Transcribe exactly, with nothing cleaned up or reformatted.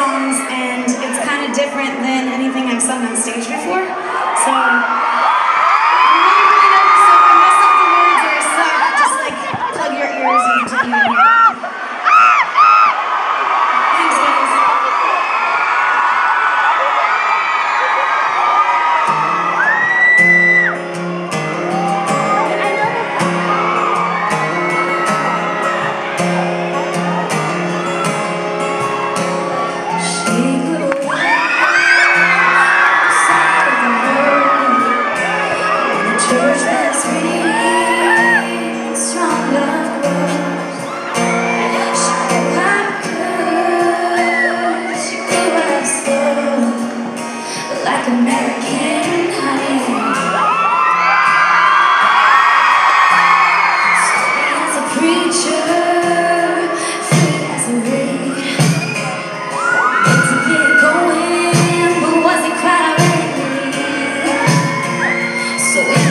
songs, and it's kind of different than anything I've sung on stage before. So I'm really nervous, so if I mess up the words or I suck, just like plug your ears and pretend you hear. Thanks, guys. American honey, steady as a preacher, free as a reed. Meant to get going, but wasn't quite ready. So